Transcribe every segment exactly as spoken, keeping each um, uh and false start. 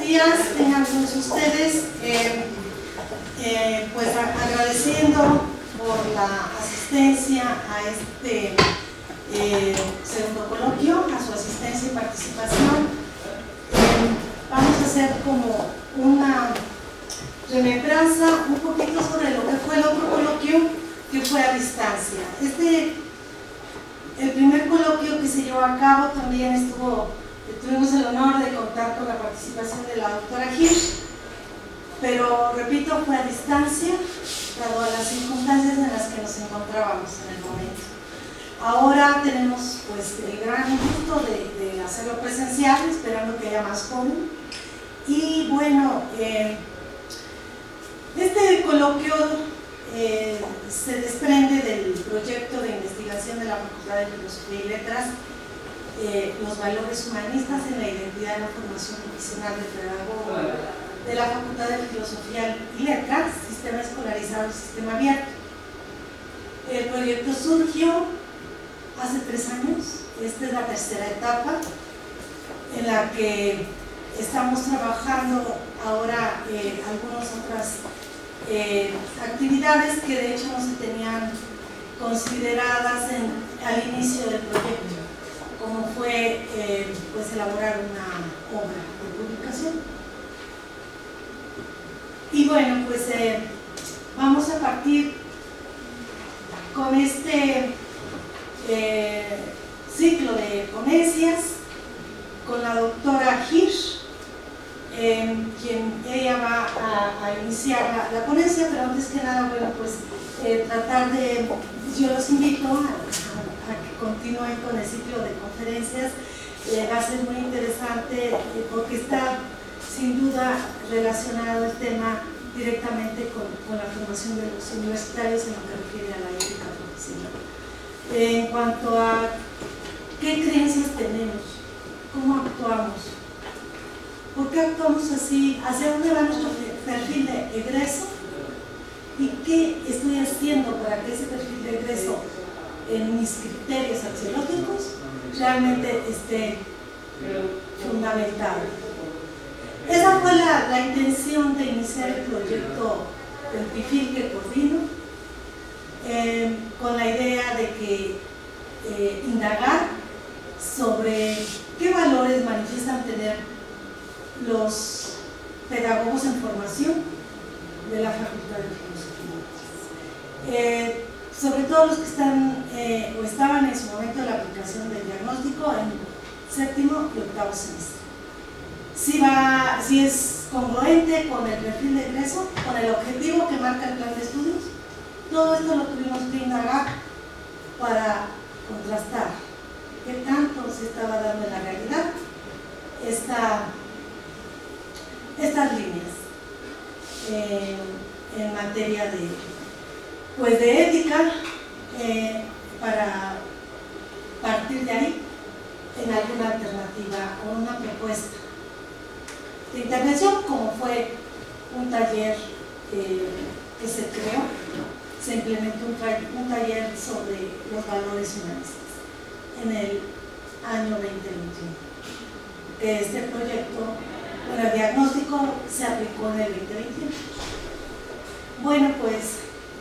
días tengan todos ustedes, eh, eh, pues agradeciendo por la asistencia a este eh, segundo coloquio, a su asistencia y participación. Eh, vamos a hacer como una remembranza un poquito sobre lo que fue el otro coloquio, que fue a distancia. Este, el primer coloquio que se llevó a cabo también estuvo, tuvimos el honor de contar con la participación de la doctora Hirsch, pero repito, fue a distancia, dado a las circunstancias en las que nos encontrábamos en el momento. Ahora tenemos pues el gran gusto de, de hacerlo presencial, esperando que haya más joven. Y bueno, eh, este coloquio eh, se desprende del proyecto de investigación de la Facultad de Filosofía y Letras, eh, los valores humanistas en la identidad y la formación profesional del pedagogo de la Facultad de Filosofía y Letras, sistema escolarizado y sistema abierto. El proyecto surgió hace tres años, esta es la tercera etapa en la que estamos trabajando ahora eh, algunas otras eh, actividades que de hecho no se tenían consideradas en, al inicio del proyecto, como fue eh, pues elaborar una obra de publicación. Y bueno, pues eh, vamos a partir con este eh, ciclo de ponencias con la doctora Hirsch, eh, quien ella va a, a iniciar la, la ponencia, pero antes que nada, bueno, pues eh, tratar de, yo los invito a, a, a que continúen con el ciclo de conferencias. Eh, va a ser muy interesante eh, porque está sin duda relacionado el tema directamente con, con la formación de los universitarios en lo que refiere a la ética profesional. Eh, en cuanto a qué creencias tenemos, cómo actuamos, por qué actuamos así, hacia dónde va nuestro perfil de egreso y qué estoy haciendo para que ese perfil de egreso en mis criterios axiológicos realmente esté fundamentado. Esa fue la, la intención de iniciar el proyecto del PIFIL que coordino, eh, con la idea de que eh, indagar sobre qué valores manifiestan tener los pedagogos en formación de la Facultad de Filosofía. Eh, sobre todo los que están eh, o estaban en su momento de la aplicación del diagnóstico en séptimo y octavo semestre. Si, va, si es congruente con el perfil de egreso, con el objetivo que marca el plan de estudios, todo esto lo tuvimos que indagar para contrastar qué tanto se estaba dando en la realidad esta, estas líneas eh, en materia de, pues de ética, eh, para partir de ahí en alguna alternativa o una propuesta de intervención, como fue un taller eh, que se creó, se implementó un, un taller sobre los valores humanistas en el año veinte veintiuno. Que este proyecto, bueno, el diagnóstico se aplicó en el veinte veintiuno. Bueno, pues,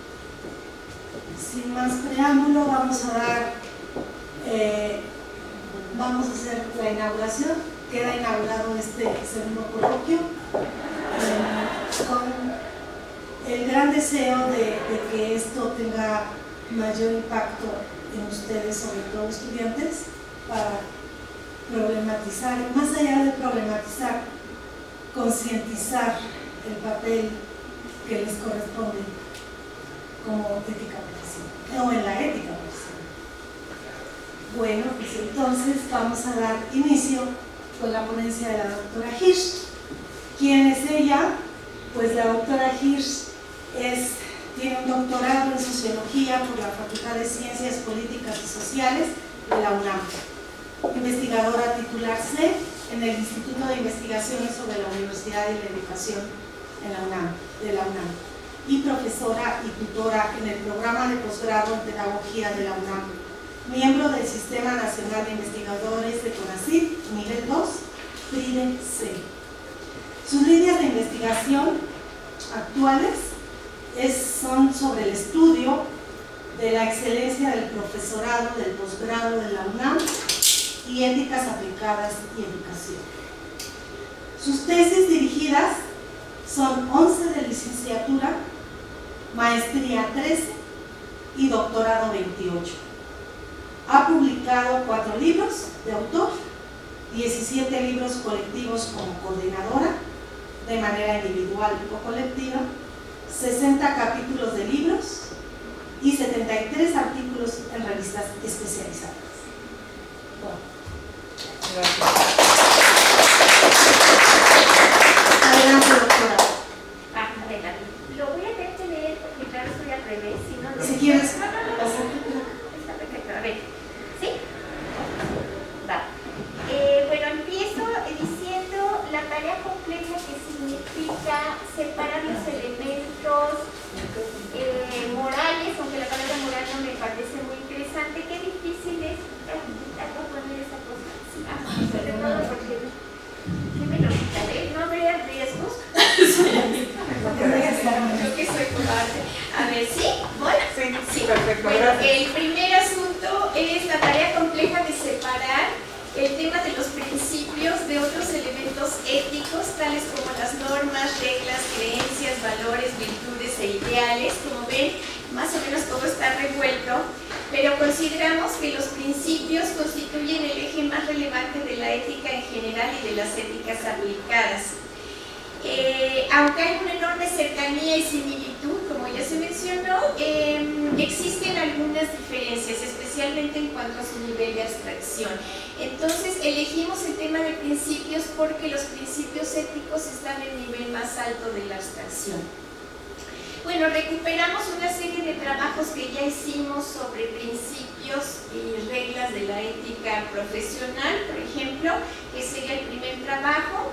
sin más preámbulo, vamos a dar, eh, vamos a hacer la inauguración. Queda inaugurado este segundo coloquio eh, con el gran deseo de, de que esto tenga mayor impacto en ustedes, sobre todo estudiantes, para problematizar, más allá de problematizar, concientizar el papel que les corresponde como ética profesional, o en la ética profesional. Bueno, pues entonces vamos a dar inicio con la ponencia de la doctora Hirsch. ¿Quién es ella? Pues la doctora Hirsch es, tiene un doctorado en Sociología por la Facultad de Ciencias Políticas y Sociales de la UNAM, investigadora titular C en el Instituto de Investigaciones sobre la Universidad y la Educación en la UNAM, de la UNAM, y profesora y tutora en el programa de posgrado en Pedagogía de la UNAM, miembro del Sistema Nacional de Investigadores de CONACYT, nivel dos, PRIDE C. Sus líneas de investigación actuales es, son sobre el estudio de la excelencia del profesorado, del posgrado de la UNAM y éticas aplicadas y educación. Sus tesis dirigidas son once de licenciatura, maestría trece y doctorado veintiocho. Ha publicado cuatro libros de autor, diecisiete libros colectivos como coordinadora, de manera individual o colectiva, sesenta capítulos de libros y setenta y tres artículos en revistas especializadas. Bueno. Gracias. Adelante, doctora. Ah, adelante. Lo voy a tener que leer porque claro estoy al revés. Si, no, si quieres. No, no, no. Está perfecto. A ver. ¿Sí? Va. Eh, bueno, empiezo diciendo la tarea compleja que significa separar los elementos eh, morales, aunque la palabra moral no me parece muy interesante. Qué difícil es poner esa cosa. Sí, ah, sobre todo porque ¿qué me lo quitaré? ¿No habría riesgos? Creo que soy cobarde. A ver, ¿sí? ¿Bueno? Sí, sí. Perfecto. Bueno, el primer asunto es la tarea compleja de separar el tema de los principios de otros elementos éticos, tales como las normas, reglas, creencias, valores, virtudes e ideales. Como ven, más o menos todo está revuelto, pero consideramos que los principios constituyen el eje más relevante de la ética en general y de las éticas aplicadas. Eh, aunque hay una enorme cercanía y similitud, como ya se mencionó, eh, existen algunas diferencias, especialmente en cuanto a su nivel de abstracción. Entonces, elegimos el tema de principios porque los principios éticos están en el nivel más alto de la abstracción. Bueno, recuperamos una serie de trabajos que ya hicimos sobre principios y reglas de la ética profesional, por ejemplo, que sería el primer trabajo.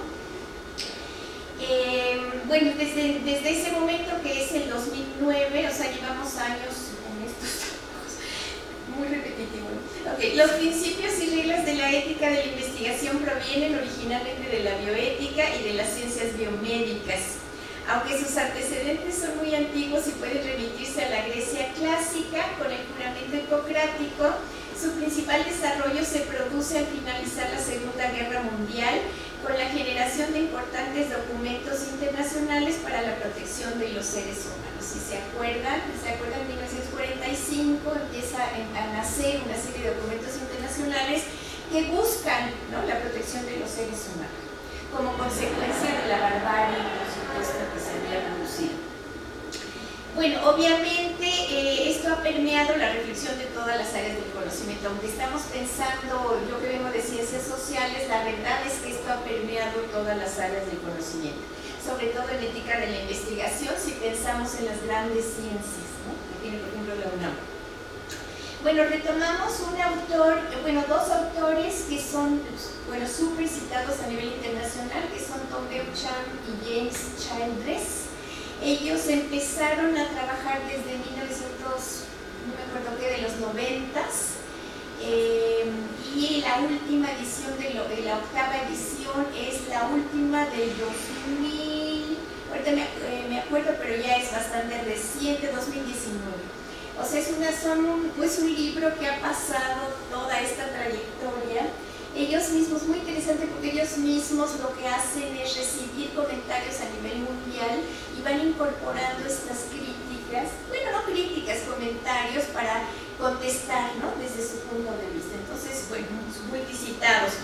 Eh, bueno, desde, desde ese momento, que es el dos mil nueve, o sea, llevamos años en estos trabajos, muy repetitivo. Okay. Los principios y reglas de la ética de la investigación provienen originalmente de la bioética y de las ciencias biomédicas. Aunque sus antecedentes son muy antiguos y pueden remitirse a la Grecia clásica con el juramento hipocrático, su principal desarrollo se produce al finalizar la Segunda Guerra Mundial con la generación de importantes documentos internacionales para la protección de los seres humanos. Si se acuerdan, ¿se acuerdan? En mil novecientos cuarenta y cinco empieza a nacer una serie de documentos internacionales que buscan, ¿no?, la protección de los seres humanos, como consecuencia de la barbarie, por supuesto, que se había producido. Bueno, obviamente eh, esto ha permeado la reflexión de todas las áreas del conocimiento. Aunque estamos pensando, yo que vengo de ciencias sociales, la verdad es que esto ha permeado todas las áreas del conocimiento, sobre todo en ética de la investigación, si pensamos en las grandes ciencias, ¿no?, que tiene, por ejemplo, la UNAM. Bueno, retomamos un autor, bueno, dos autores que son, bueno, súper citados a nivel internacional, que son Tom Beauchamp y James Childress. Ellos empezaron a trabajar desde mil novecientos, no me acuerdo qué, de los noventas, eh, y la última edición, de, lo, de la octava edición, es la última del dos mil, ahorita me, eh, me acuerdo, pero ya es bastante reciente, dos mil diecinueve. O sea, es, una, son un, pues un libro que ha pasado toda esta trayectoria. Ellos mismos, muy interesante porque ellos mismos lo que hacen es recibir comentarios a nivel mundial y van incorporando estas críticas, bueno, no críticas, comentarios para contestar, ¿no?, desde su punto de vista. Entonces, bueno, muy citados.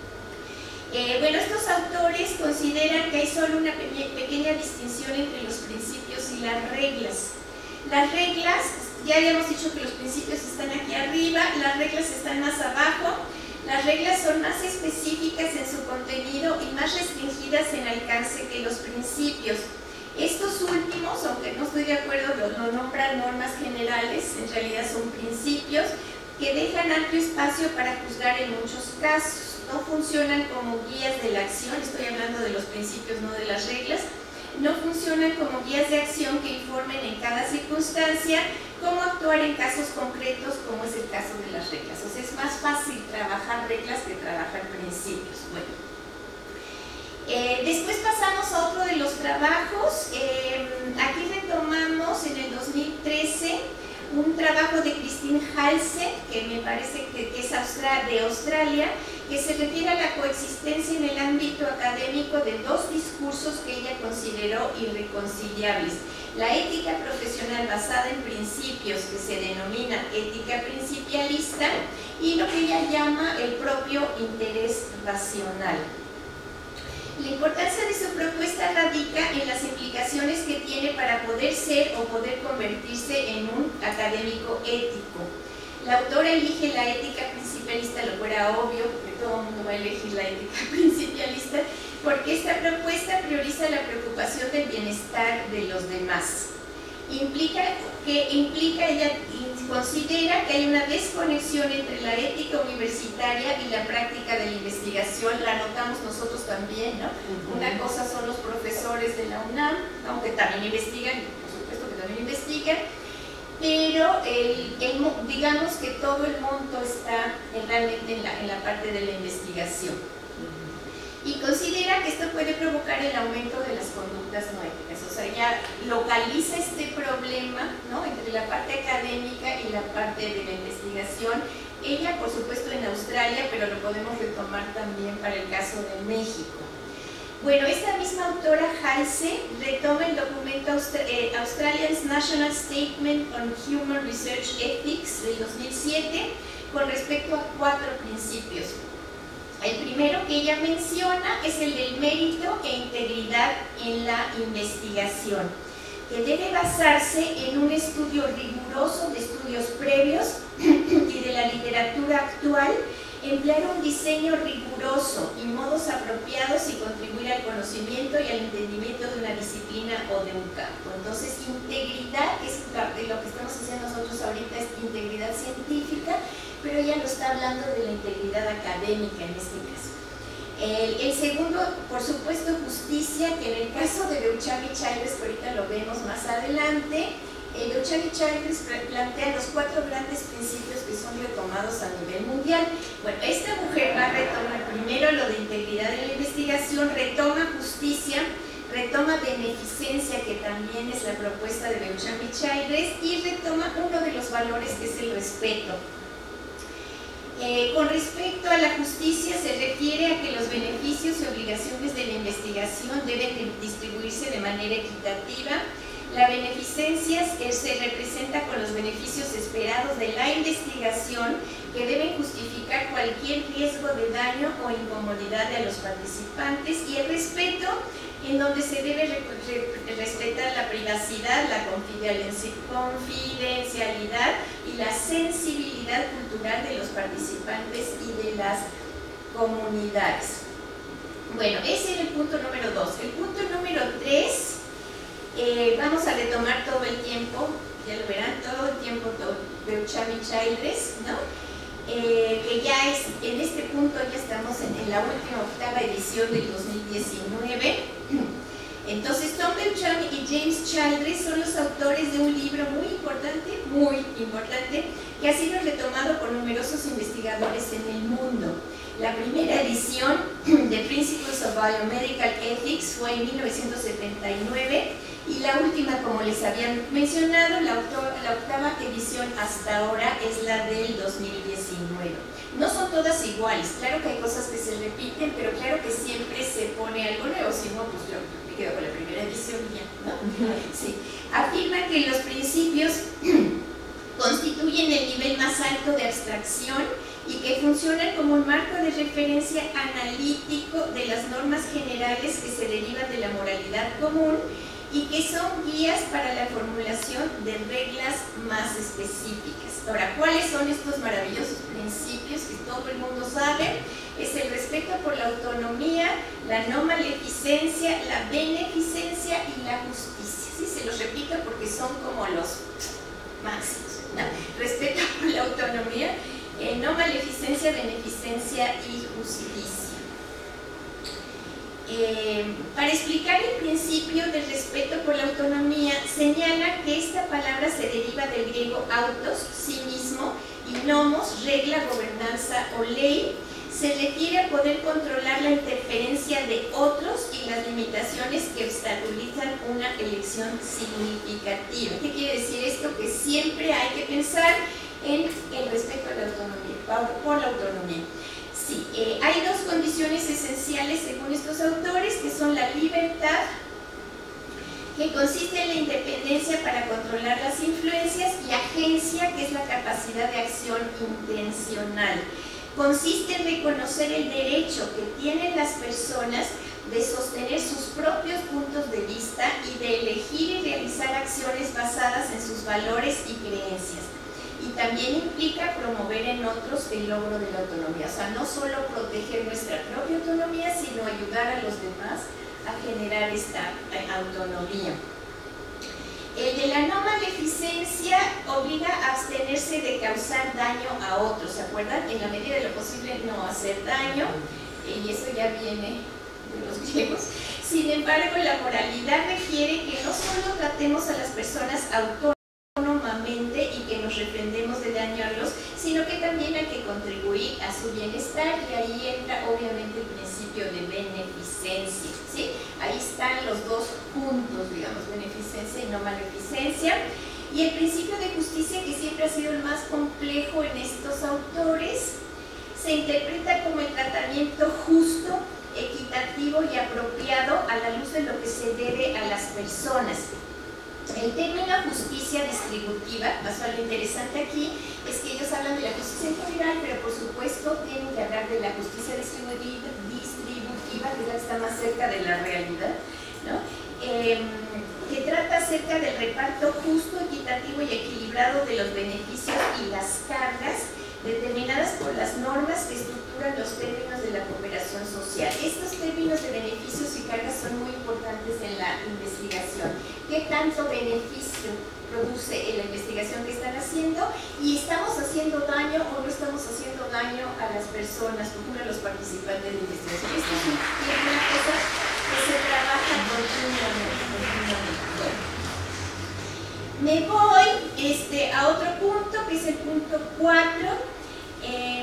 Eh, bueno, estos autores consideran que hay solo una pe pequeña distinción entre los principios y las reglas. Las reglas, ya habíamos dicho que los principios están aquí arriba, las reglas están más abajo. Las reglas son más específicas en su contenido y más restringidas en alcance que los principios. Estos últimos, aunque no estoy de acuerdo, lo, lo nombran normas generales, en realidad son principios que dejan amplio espacio para juzgar en muchos casos. No funcionan como guías de la acción, estoy hablando de los principios, no de las reglas. No funcionan como guías de acción que informen en cada circunstancia cómo actuar en casos concretos, como es el caso de las reglas. O sea, es más fácil trabajar reglas que trabajar principios. Bueno, eh, después pasamos pasamos a otro de los trabajos. Eh, aquí retomamos en el dos mil trece un trabajo de Christine Halse, que me parece que, que es austra de Australia, que se refiere a la coexistencia en el ámbito académico de dos discursos que ella consideró irreconciliables: la ética profesional basada en principios, que se denomina ética principialista, y lo que ella llama el propio interés racional. La importancia de su propuesta radica en las implicaciones que tiene para poder ser o poder convertirse en un académico ético. La autora elige la ética principialista, lo cual era obvio, porque todo el mundo va a elegir la ética principialista, porque esta propuesta prioriza la preocupación del bienestar de los demás. Implica que implica, ella considera que hay una desconexión entre la ética universitaria y la práctica de la investigación. La notamos nosotros también, ¿no? Uh-huh. Una cosa son los profesores de la UNAM, aunque también investigan, por supuesto que también investigan, pero el, el, digamos que todo el monto está realmente en la, en la parte de la investigación. Y considera que esto puede provocar el aumento de las conductas no éticas. O sea, ya localiza este problema, ¿no?, entre la parte académica y la parte de la investigación. Ella, por supuesto, en Australia, pero lo podemos retomar también para el caso de México. Bueno, esta misma autora, Halse, retoma el documento Austra eh, Australia's National Statement on Human Research Ethics del dos mil siete con respecto a cuatro principios. El primero que ella menciona es el del mérito e integridad en la investigación, que debe basarse en un estudio riguroso de estudios previos y de la literatura actual, emplear un diseño riguroso y modos apropiados y contribuir al conocimiento y al entendimiento de una disciplina o de un campo. Entonces, integridad, que es lo que estamos haciendo nosotros ahorita, es integridad científica, pero ella lo está hablando de la integridad académica en este caso. El, el segundo, por supuesto, justicia, que en el caso de Beauchamp-Childress, que ahorita lo vemos más adelante, eh, Beauchamp-Childress plantea los cuatro grandes principios que son retomados a nivel mundial. Bueno, esta mujer va a retomar primero lo de integridad en la investigación, retoma justicia, retoma beneficencia, que también es la propuesta de Beauchamp-Childress, y retoma uno de los valores, que es el respeto. Eh, con respecto a la justicia, se refiere a que los beneficios y obligaciones de la investigación deben distribuirse de manera equitativa. La beneficencia eh, se representa con los beneficios esperados de la investigación, que deben justificar cualquier riesgo de daño o incomodidad a los participantes, y el respeto, en donde se debe re re respetar la privacidad, la confidencialidad y la sensibilidad cultural de los participantes y de las comunidades. Bueno, ese es el punto número dos. El punto número tres, eh, vamos a retomar todo el tiempo, ya lo verán, todo el tiempo Beauchamp-Childress, ¿no? Eh, que ya es, en este punto ya estamos en, en la última octava edición del dos mil diecinueve. Entonces, Tom Beauchamp y James Childress son los autores de un libro muy importante, muy importante, que ha sido retomado por numerosos investigadores en el mundo. La primera edición de Principles of Biomedical Ethics fue en mil novecientos setenta y nueve, y la última, como les había mencionado, la, la octava edición hasta ahora es la del dos mil diecinueve. No son todas iguales, claro que hay cosas que se repiten, pero claro que siempre se pone algo nuevo, si no, pues yo me quedo con la primera edición y ya, ¿no? Sí. Afirma que los principios constituyen el nivel más alto de abstracción y que funcionan como un marco de referencia analítico de las normas generales que se derivan de la moralidad común, y que son guías para la formulación de reglas más específicas. Ahora, ¿cuáles son estos maravillosos principios que todo el mundo sabe? Es el respeto por la autonomía, la no maleficencia, la beneficencia y la justicia. Sí, se los repito porque son como los máximos, ¿no? Respeto por la autonomía, eh, no maleficencia, beneficencia y justicia. Eh, para explicar el principio del respeto por la autonomía, señala que esta palabra se deriva del griego autos, sí mismo, y nomos, regla, gobernanza o ley. Se refiere a poder controlar la interferencia de otros y las limitaciones reflexión significativa. ¿Qué quiere decir esto? Que siempre hay que pensar en el respeto a la autonomía, por la autonomía. Sí, eh, hay dos condiciones esenciales según estos autores, que son la libertad, que consiste en la independencia para controlar las influencias, y agencia, que es la capacidad de acción intencional. Consiste en reconocer el derecho que tienen las personas de sostener sus propios puntos de vista y de elegir y realizar acciones basadas en sus valores y creencias. Y también implica promover en otros el logro de la autonomía. O sea, no solo proteger nuestra propia autonomía, sino ayudar a los demás a generar esta autonomía. El de la no maleficencia obliga a abstenerse de causar daño a otros, ¿se acuerdan? En la medida de lo posible no hacer daño, y eso ya viene de los griegos. Sin embargo, la moralidad requiere que no solo tratemos a las personas autónomamente y que nos refrendemos de dañarlos, sino que también hay que contribuir a su bienestar, y ahí entra obviamente el principio de beneficencia, ¿sí? Ahí están los dos puntos, digamos, beneficencia y no maleficencia. Y el principio de justicia, que siempre ha sido el más complejo en estos autores, se interpreta como el tratamiento justo, equitativo y apropiado a la luz de lo que se debe a las personas. El término justicia distributiva, o sea, lo interesante aquí es que ellos hablan de la justicia en general, pero por supuesto tienen que hablar de la justicia distributiva, distributiva que es la que está más cerca de la realidad, ¿no? Eh, que trata acerca del reparto justo, equitativo y equilibrado de los beneficios y las cargas determinadas por las normas que estructuran los términos de la cooperación social. Estos términos de beneficios y cargas son muy importantes en la investigación. ¿Qué tanto beneficio produce en la investigación que están haciendo? ¿Y estamos haciendo daño o no estamos haciendo daño a las personas, por ejemplo, a los participantes de la investigación? Esto es una cosa que se trabaja continuamente. Bueno. Me voy este, a otro punto, que es el punto cuatro, eh,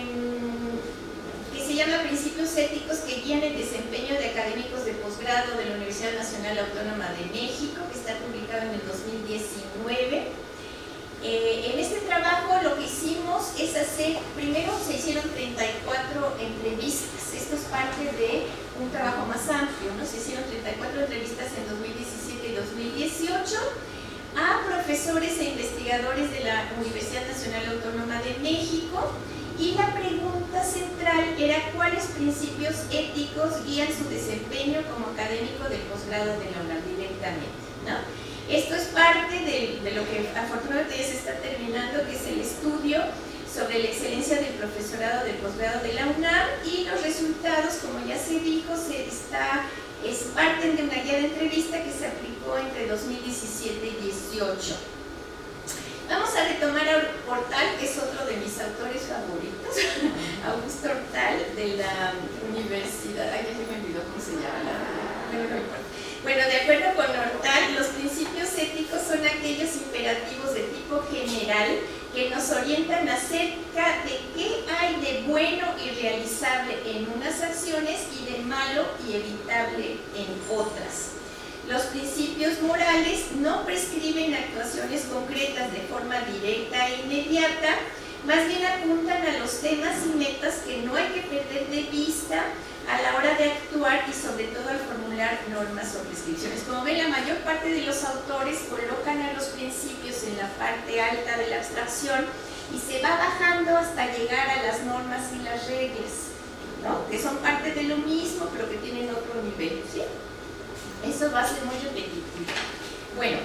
que se llama Principios éticos que guían el desempeño de académicos de posgrado de la Universidad Nacional Autónoma de México, que está publicado en el dos mil diecinueve. Eh, en este trabajo lo que hicimos es hacer, primero se hicieron treinta y cuatro entrevistas. Esto es parte de un trabajo más amplio, ¿no? Se hicieron treinta y cuatro entrevistas en dos mil diecisiete y dos mil dieciocho. A profesores e investigadores de la Universidad Nacional Autónoma de México, y la pregunta central era cuáles principios éticos guían su desempeño como académico del posgrado de la UNAM directamente, ¿no? Esto es parte de, de lo que afortunadamente ya se está terminando, que es el estudio sobre la excelencia del profesorado del posgrado de la UNAM, y los resultados, como ya se dijo, se está es parte de una guía de entrevista que se aplicó entre dos mil diecisiete y dieciocho. Vamos a retomar a Hortal, que es otro de mis autores favoritos, Augusto Hortal, de la Universidad, ay, ya se me olvidó cómo se llama la... Bueno, no importa. Bueno, de acuerdo con Hortal, los principios éticos son aquellos imperativos de tipo general que nos orientan acerca de qué hay de bueno y realizable en unas acciones y de malo y evitable en otras. Los principios morales no prescriben actuaciones concretas de forma directa e inmediata, más bien apuntan a los temas y metas que no hay que perder de vista a la hora de actuar, y sobre todo al formular normas o prescripciones. Como ven, la mayor parte de los autores colocan a los principios en la parte alta de la abstracción y se va bajando hasta llegar a las normas y las reglas, ¿no? Que son parte de lo mismo, pero que tienen otro nivel, ¿sí? Eso va a ser muy repetitivo. Bueno,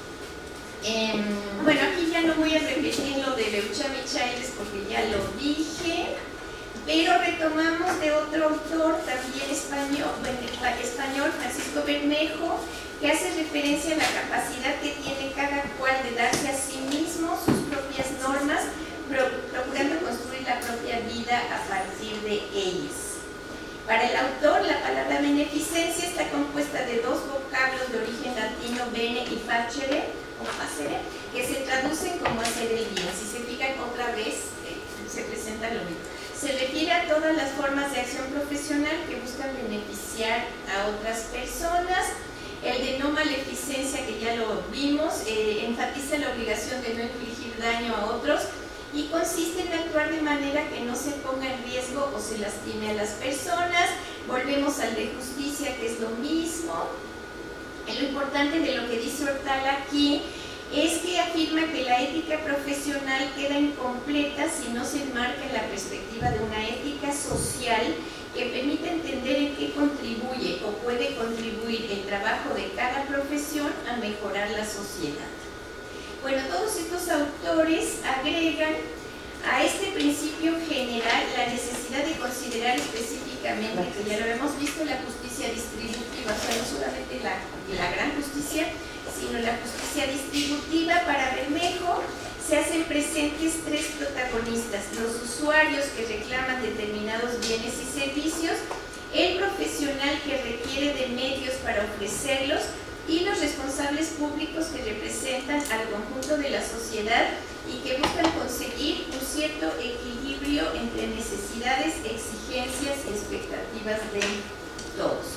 eh, bueno, aquí ya no voy a repetir lo de Beuchat Michaelis porque ya lo dije, pero retomamos de otro autor también español, bueno, español, Francisco Bermejo, que hace referencia a la capacidad que tiene cada cual de darse a sí mismo sus propias normas, pro, procurando construir la propia vida a partir de ellas. Para el autor, la palabra beneficencia está compuesta de dos vocablos de origen latino, bene y facere, o facere, que se traducen como hacer el bien. Si se fijan otra vez, eh, se presenta lo mismo. Se refiere a todas las formas de acción profesional que buscan beneficiar a otras personas. El de no maleficencia, que ya lo vimos, eh, enfatiza la obligación de no infligir daño a otros y consiste en actuar de manera que no se ponga en riesgo o se lastime a las personas. Volvemos al de justicia, que es lo mismo. Lo importante de lo que dice Hortal aquí es que afirma que la ética profesional queda incompleta si no se enmarca en la perspectiva de una ética social que permite entender en qué contribuye o puede contribuir el trabajo de cada profesión a mejorar la sociedad. Bueno, todos estos autores agregan a este principio general la necesidad de considerar específicamente, que ya lo hemos visto, la justicia distributiva, o sea, no solamente la, la gran justicia, sino la justicia distributiva. Para Bermejo se hacen presentes tres protagonistas: los usuarios que reclaman determinados bienes y servicios, el profesional que requiere de medios para ofrecerlos y los responsables públicos que representan al conjunto de la sociedad y que buscan conseguir un cierto equilibrio entre necesidades, exigencias y expectativas de todos.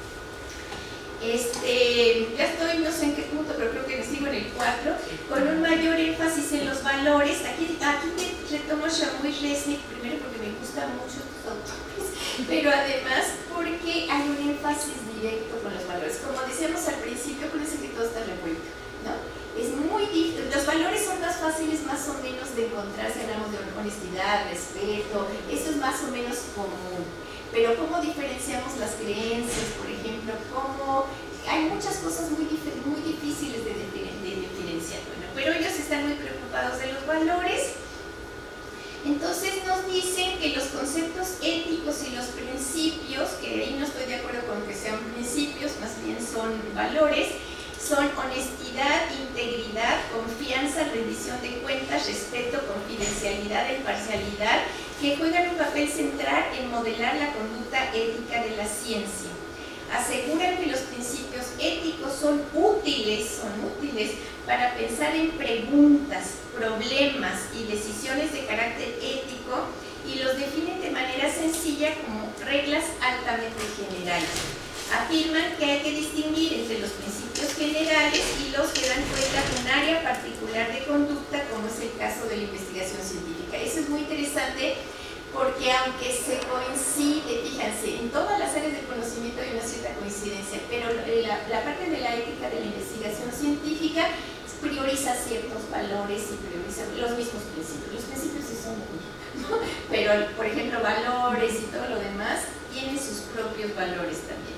Este, ya estoy, no sé en qué punto, pero creo que me sigo en el cuatro, con un mayor énfasis en los valores. Aquí, aquí retomo Chamoy Resnick, primero porque me gustan mucho estos autores, pero además porque hay un énfasis directo con los valores. Como decíamos al principio, parece que todo está revuelto, ¿no? Es muy difícil, los valores son más fáciles más o menos de encontrar si hablamos de honestidad, respeto, eso es más o menos común. Pero ¿cómo diferenciamos las creencias, por ejemplo? ¿Cómo? Hay muchas cosas muy, muy difíciles de, de, de diferenciar. Bueno, pero ellos están muy preocupados de los valores. Entonces nos dicen que los conceptos éticos y los principios, que ahí no estoy de acuerdo con que sean principios, más bien son valores, son honestidad, integridad, confianza, rendición de cuentas, respeto, confidencialidad e imparcialidad, que juegan un papel central en modelar la conducta ética de la ciencia. Aseguran que los principios éticos son útiles, son útiles para pensar en preguntas, problemas y decisiones de carácter ético y los definen de manera sencilla como reglas altamente generales. Afirman que hay que distinguir entre los principios generales y los que dan cuenta de un área particular de conducta, como es el caso de la investigación científica. Eso es muy interesante porque aunque se coincide, fíjense, en todas las áreas del conocimiento hay una cierta coincidencia, pero la, la parte de la ética de la investigación científica prioriza ciertos valores y prioriza los mismos principios. Los principios sí son lo mismo, ¿no? Pero, por ejemplo, valores y todo lo demás tienen sus propios valores también.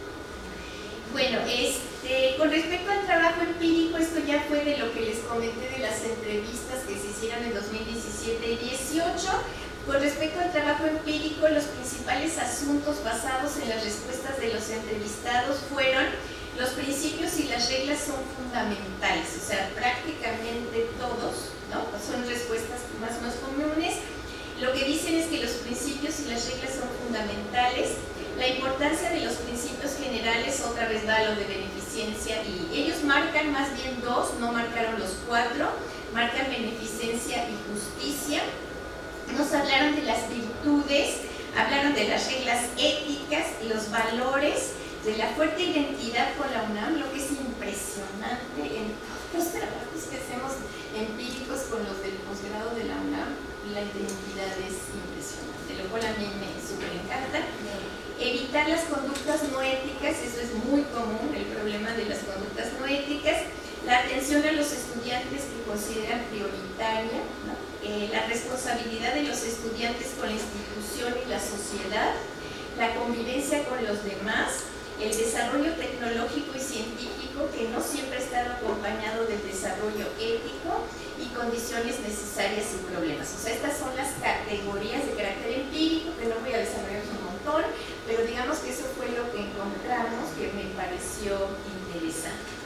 Bueno, este, con respecto al trabajo empírico, esto ya fue de lo que les comenté de las entrevistas que se hicieron en dos mil diecisiete y dieciocho. Con respecto al trabajo empírico, los principales asuntos basados en las respuestas de los entrevistados fueron: los principios y las reglas son fundamentales, o sea, prácticamente todos, ¿no? Son respuestas más o menos comunes. Lo que dicen es que los principios y las reglas son fundamentales. La importancia de los principios generales, otra vez va a lo de beneficencia, y ellos marcan más bien dos, no marcaron los cuatro, marcan beneficencia y justicia. Nos hablaron de las virtudes, hablaron de las reglas éticas, los valores, de la fuerte identidad con la UNAM, lo que es impresionante en todos los trabajos que hacemos empíricos con los del posgrado de la UNAM, la identidad es impresionante, lo cual a mí me súper encanta. Evitar las conductas no éticas, eso es muy común, el problema de las conductas no éticas. La atención a los estudiantes que consideran prioritaria, ¿no? eh, la responsabilidad de los estudiantes con la institución y la sociedad, la convivencia con los demás, el desarrollo tecnológico y científico que no siempre ha estado acompañado del desarrollo ético y condiciones necesarias y problemas. O sea, estas son las categorías de carácter empírico, que no voy a desarrollar un montón, pero digamos que eso fue lo que encontramos que me pareció interesante.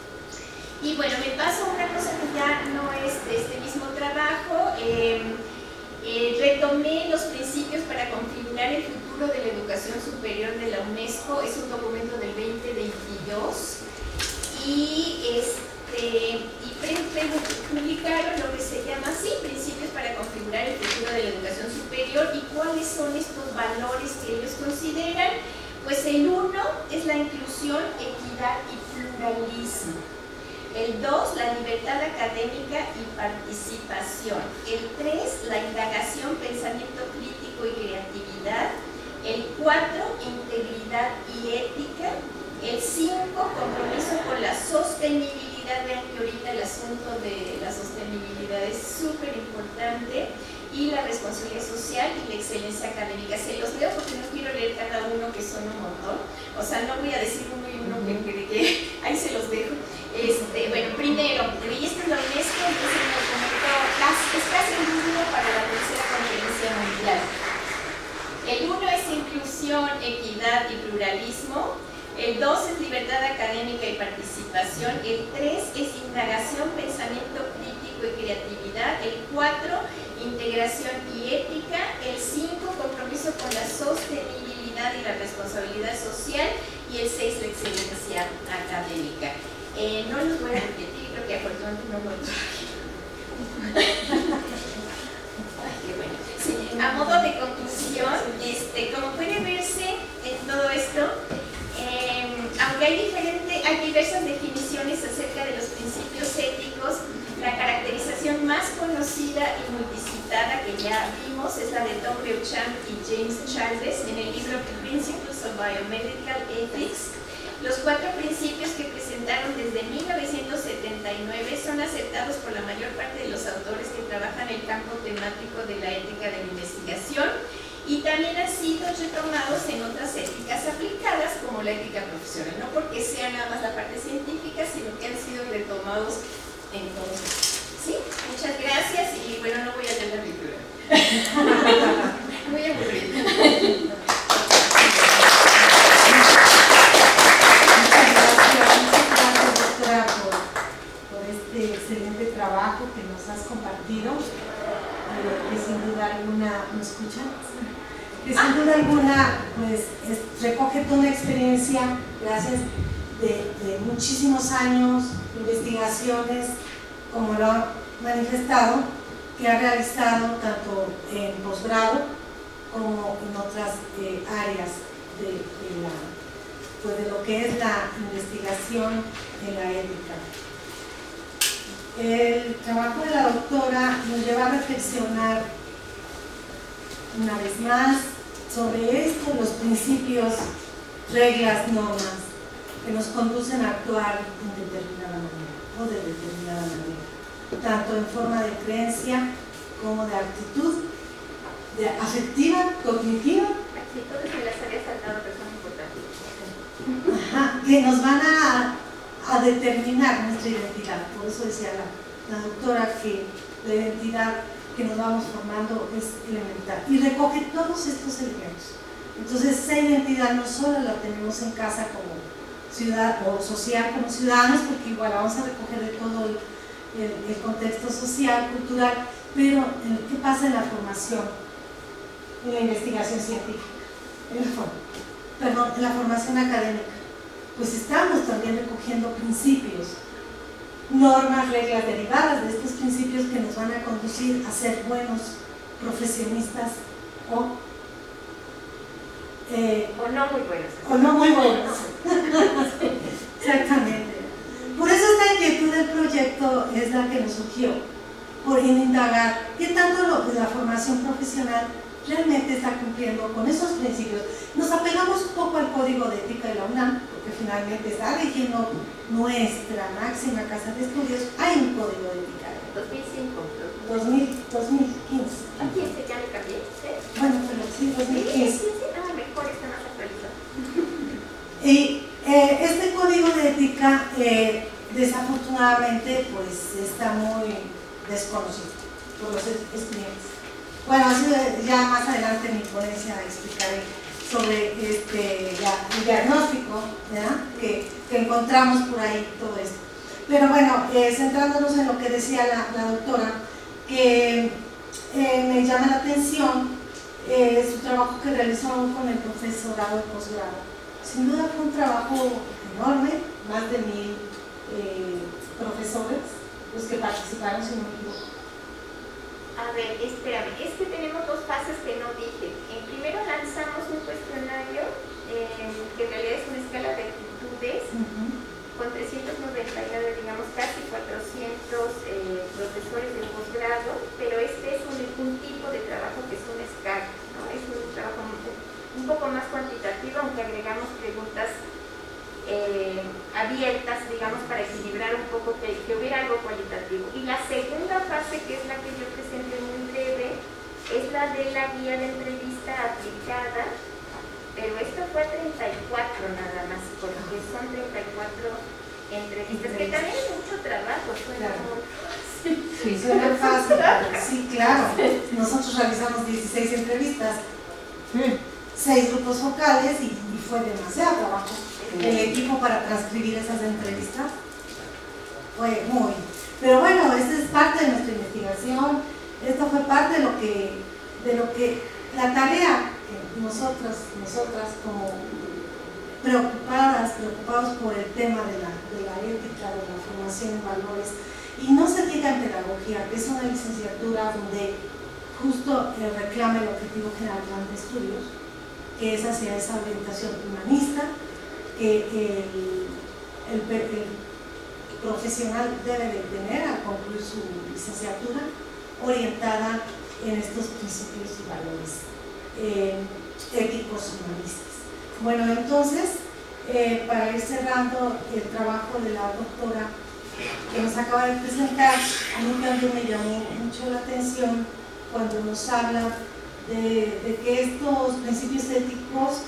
Y bueno, me paso a una cosa que ya no es de este mismo trabajo. Eh, eh, retomé los principios para configurar el futuro de la educación superior de la UNESCO. Es un documento del veinte veintidós y, este, y pre, pre, publicaron lo que se llama así, principios para configurar el futuro de la educación superior. ¿Y cuáles son estos valores que ellos consideran? Pues el uno es la inclusión, equidad y pluralismo. El dos, la libertad académica y participación. El tres, la indagación, pensamiento crítico y creatividad. El cuatro, integridad y ética. El cinco, compromiso con la sostenibilidad. Vean que ahorita el asunto de la sostenibilidad es súper importante. Y la responsabilidad social y la excelencia académica. Se los leo porque no quiero leer cada uno, que son un montón. O sea, no voy a decir uno y uno que, que, que ahí se los dejo. Este, bueno, primero, y esto es la UNESCO, que es el documento, es casi el mismo para la tercera conferencia mundial. El uno es inclusión, equidad y pluralismo. El dos es libertad académica y participación. El tres es indagación, pensamiento crítico y creatividad. El cuatro, integración y ética. El cinco, compromiso con la sostenibilidad y la responsabilidad social. Y el seis, la excelencia académica. Eh, no los voy a repetir, creo que afortunadamente no lo traje. Ay, qué bueno. Sí, a modo de conclusión, este, como puede verse en todo esto, eh, aunque hay, diferente, hay diversas definiciones acerca de los principios éticos, la caracterización más conocida y multicitada que ya vimos es la de Tom Beauchamp y James Chalmers en el libro Principles of Biomedical Ethics. Los cuatro principios que presentaron desde mil novecientos setenta y nueve son aceptados por la mayor parte de los autores que trabajan el campo temático de la ética de la investigación y también han sido retomados en otras éticas aplicadas como la ética profesional, no porque sea nada más la parte científica, sino que han sido retomados en todos. ¿Sí? Muchas gracias y bueno, no voy a leer la lectura. Muy aburrido. Excelente trabajo que nos has compartido, eh, que sin duda alguna, ¿me escuchan? Que sin duda alguna pues es, recoge toda una experiencia, gracias, de, de muchísimos años, investigaciones, como lo ha manifestado, que ha realizado tanto en posgrado como en otras eh, áreas de, de, la, pues de lo que es la investigación en la ética. El trabajo de la doctora nos lleva a reflexionar una vez más sobre esto, los principios, reglas, normas que nos conducen a actuar en determinada manera o de determinada manera, tanto en forma de creencia como de actitud, de afectiva, cognitiva. Actitudes en las áreas saltadas que son importantes. Ajá, que nos van a a determinar nuestra identidad. Por eso decía la, la doctora que la identidad que nos vamos formando es elemental y recoge todos estos elementos. Entonces esa identidad no solo la tenemos en casa como ciudad o social como ciudadanos, porque igual vamos a recoger de todo el, el, el contexto social, cultural, pero ¿qué pasa en la formación, en la investigación científica, en la, perdón, en la formación académica? Pues estamos también recogiendo principios, normas, reglas derivadas de estos principios que nos van a conducir a ser buenos profesionistas o, eh, o no muy buenos. O no muy buenos. Exactamente. Por eso esta inquietud del proyecto es la que nos surgió, por indagar qué tanto lo, la formación profesional realmente está cumpliendo con esos principios. Nos apegamos un poco al Código de Ética de la UNAM, porque finalmente está rigiendo nuestra máxima casa de estudios. Hay un Código de Ética. dos mil cinco. dos mil quince. ¿A quién se ya le cambié? ¿Sí? Bueno, pero sí, dos mil quince. Sí, sí, sí. Ah, mejor está más actualizado. Y eh, este Código de Ética, eh, desafortunadamente, pues está muy desconocido por los estudiantes. Bueno, ya más adelante en mi ponencia explicaré sobre este, ya, el diagnóstico, ¿verdad? Que, que encontramos por ahí, todo esto. Pero bueno, eh, centrándonos en lo que decía la, la doctora, que eh, me llama la atención eh, su trabajo que realizó con el profesorado y posgrado. Sin duda fue un trabajo enorme, más de mil eh, profesores los que participaron, si no me equivoco. A ver, espérame, es que tenemos dos fases que no dije. En primero lanzamos un cuestionario eh, que en realidad es una escala de actitudes, uh-huh. con trescientos noventa y nueve, digamos, casi cuatrocientos eh, profesores de posgrado, pero este es un, un tipo de trabajo que es una escala, ¿no? Es un trabajo un, un poco más cuantitativo, aunque agregamos preguntas eh, abiertas, digamos, para equilibrar un poco, que, que hubiera algo cualitativo. Y la segunda fase, que es la que yo presenté muy breve, es la de la guía de entrevista aplicada, pero esto fue treinta y cuatro nada más, porque son treinta y cuatro entrevistas, que también es mucho trabajo, suena claro. muy fácil. Sí, suena fácil, sí, claro. Nosotros realizamos dieciséis entrevistas, seis grupos focales y, y fue demasiado trabajo. El equipo para transcribir esas entrevistas fue muy... Pero bueno, esta es parte de nuestra investigación, esto fue parte de lo que, de lo que la tarea que nosotras, nosotras como preocupadas, preocupados por el tema de la, de la ética, de la formación en valores, y no se diga en pedagogía, que es una licenciatura donde justo eh, reclama el objetivo general de estudios, que es hacia esa orientación humanista, que el, el, el profesional debe de tener al concluir su licenciatura, orientada en estos principios y valores eh, éticos humanistas. Bueno, entonces, eh, para ir cerrando el trabajo de la doctora que nos acaba de presentar, a mí también me llamó mucho la atención cuando nos habla de, de que estos principios éticos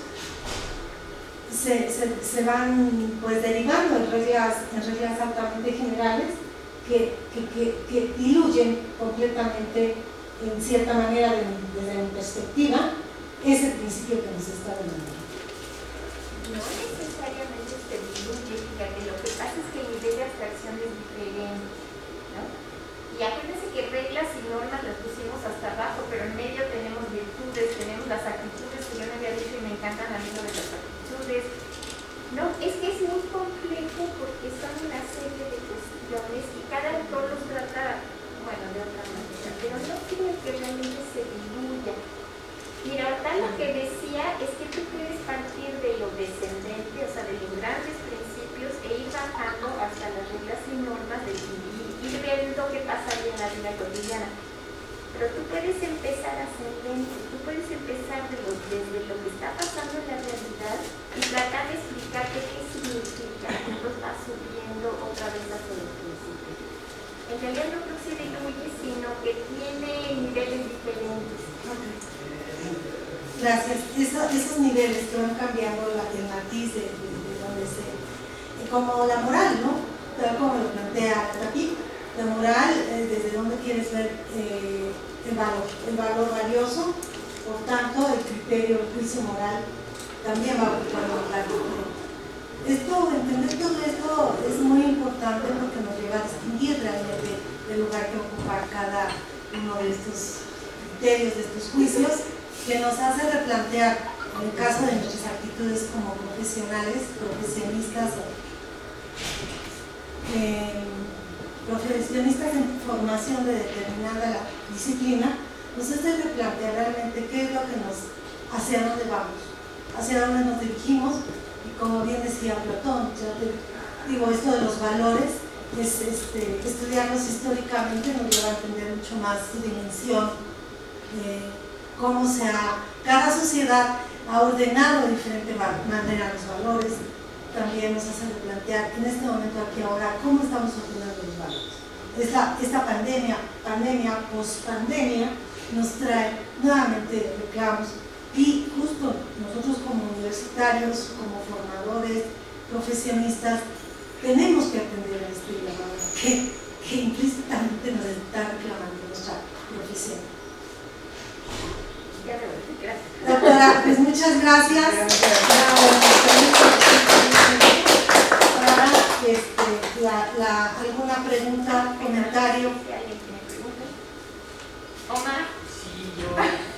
se, se, se van pues derivando en reglas, en reglas altamente generales que, que, que, que diluyen completamente, en cierta manera, de, desde mi perspectiva, ese principio que nos está demandando. No necesariamente se diluye, fíjate, lo que pasa es que el nivel de abstracción es diferente, ¿no? Y acuérdense que reglas y normas las pusimos hasta abajo, pero en medio tenemos virtudes, tenemos las actitudes que yo me había dicho y me encantan a mí lo de las actitudes. No, es que es muy complejo porque son una serie de cuestiones y cada autor los trata, bueno, de otra manera, pero no creo que realmente se diluya. Mira, tal lo que decía es que tú puedes partir de lo descendente, o sea, de los grandes principios e ir bajando hasta las reglas y normas de ir, ir viendo qué pasaría en la vida cotidiana. Pero tú puedes empezar ascendente, tú puedes empezar de lo, desde lo que está pasando en la realidad y tratar de explicarte qué significa, y pues vas subiendo otra vez hacia los principios. En realidad no creo que se diluye, sino que tiene niveles diferentes. Gracias. Eso, esos niveles que van cambiando la, el matiz de, de, de donde se... como la moral, ¿no? Tal como lo plantea aquí, la moral, eh, desde donde quieres ver eh, el valor, el valor valioso, por tanto, el criterio, el juicio moral, también va ocupando la cultura. Esto, entender todo esto es muy importante porque nos lleva a distinguir realmente el lugar que ocupa cada uno de estos criterios, de estos juicios, que nos hace replantear, en el caso de nuestras actitudes como profesionales, profesionistas, eh, profesionistas en formación de determinada disciplina, nos hace replantear realmente qué es lo que nos, hacia dónde vamos, hacia dónde nos dirigimos, y como bien decía Platón, ya te digo, esto de los valores, es, este, estudiarlos históricamente nos lleva a entender mucho más su dimensión, eh, cómo se ha, cada sociedad ha ordenado de diferente manera los valores. También nos hace replantear en este momento, aquí ahora, cómo estamos ordenando los valores. Esta, esta pandemia, pandemia, post-pandemia, nos trae nuevamente reclamos y justo nosotros como universitarios, como formadores, profesionistas, tenemos que atender a este llamado que, que implícitamente nos está reclamando nuestra profesión. Doctora, pues muchas gracias. Para este, la, la, alguna pregunta, comentario. Omar. Sí, yo.